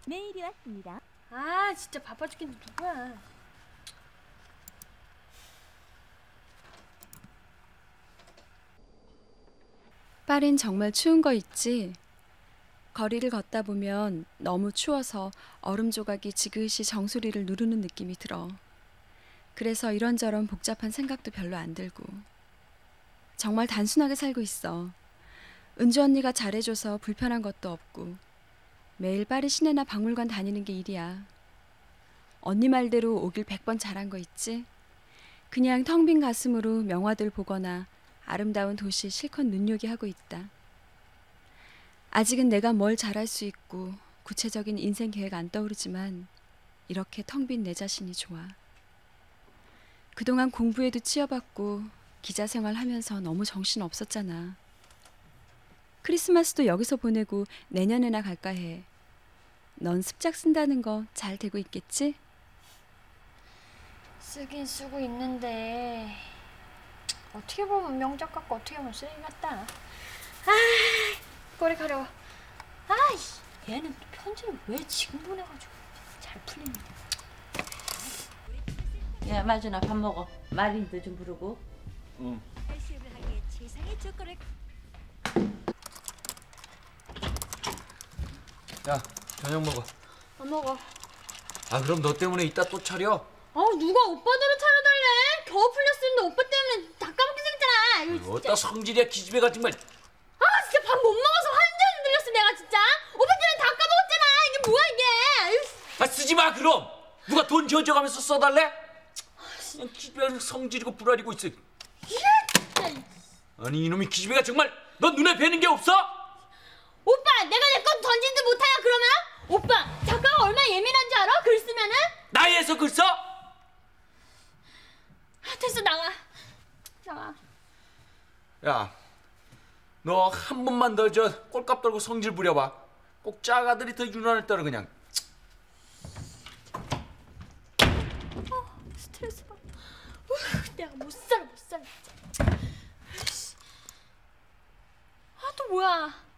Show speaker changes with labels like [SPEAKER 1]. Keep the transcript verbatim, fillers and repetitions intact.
[SPEAKER 1] 메일이 왔습니다.
[SPEAKER 2] 아 진짜 바빠 죽겠는데 누구야.
[SPEAKER 3] 파리는 정말 추운 거 있지? 거리를 걷다 보면 너무 추워서 얼음 조각이 지그시 정수리를 누르는 느낌이 들어. 그래서 이런저런 복잡한 생각도 별로 안 들고. 정말 단순하게 살고 있어. 은주 언니가 잘해줘서 불편한 것도 없고 매일 파리 시내나 박물관 다니는 게 일이야. 언니 말대로 오길 백 번 잘한 거 있지? 그냥 텅 빈 가슴으로 명화들 보거나 아름다운 도시 실컷 눈요기 하고 있다. 아직은 내가 뭘 잘할 수 있고 구체적인 인생 계획 안 떠오르지만 이렇게 텅 빈 내 자신이 좋아. 그동안 공부에도 치여받고 기자 생활하면서 너무 정신 없었잖아. 크리스마스도 여기서 보내고 내년에나 갈까 해. 넌 습작 쓴다는 거 잘 되고 있겠지?
[SPEAKER 2] 쓰긴 쓰고 있는데 어떻게 보면 명작 같고 어떻게 보면 쓰레기 같다. 아 꼬리 가려워. 아이씨 얘는 또 편지를 왜 지금 보내가지고 잘 풀리냐.
[SPEAKER 4] 야 마준아 밥 먹어. 마린도 좀 부르고.
[SPEAKER 5] 응.
[SPEAKER 1] 세상의 초콜릿.
[SPEAKER 5] 야 저녁 먹어.
[SPEAKER 2] 안 먹어.
[SPEAKER 5] 아 그럼 너 때문에 이따 또 차려.
[SPEAKER 2] 아 누가 오빠들을 차려달래. 겨우 풀렸었는데 오빠 때문에 다 까먹게 생겼잖아. 이거 진짜.
[SPEAKER 5] 어따 성질이야 기집애가 정말.
[SPEAKER 2] 아 진짜 밥 못 먹어서 환장 들렸어 내가 진짜. 오빠 때문에 다 까먹었잖아. 이게 뭐야 이게.
[SPEAKER 5] 아 쓰지 마 그럼. 누가 돈 지어져가면서 써달래? 그냥 기집애가 성질이고 불알이고 있어. 아니 이놈의 기집애가 정말 너 눈에 뵈는 게 없어?
[SPEAKER 2] 오빠 내가 내 건 던지지도 못하냐 그러면? 오빠 작가가 얼마나 예민한 줄 알아? 글 쓰면은?
[SPEAKER 5] 나이에서 글 써?
[SPEAKER 2] 됐어 나가. 나가.
[SPEAKER 5] 야 너 한 번만 더 저 꼴값 떨고 성질 부려봐. 꼭 짝아들이 더 유난을 떨어 그냥.
[SPEAKER 2] 어, 스트레스 받아. 우, 내가 못 살아 못 살아. 아 또 뭐야?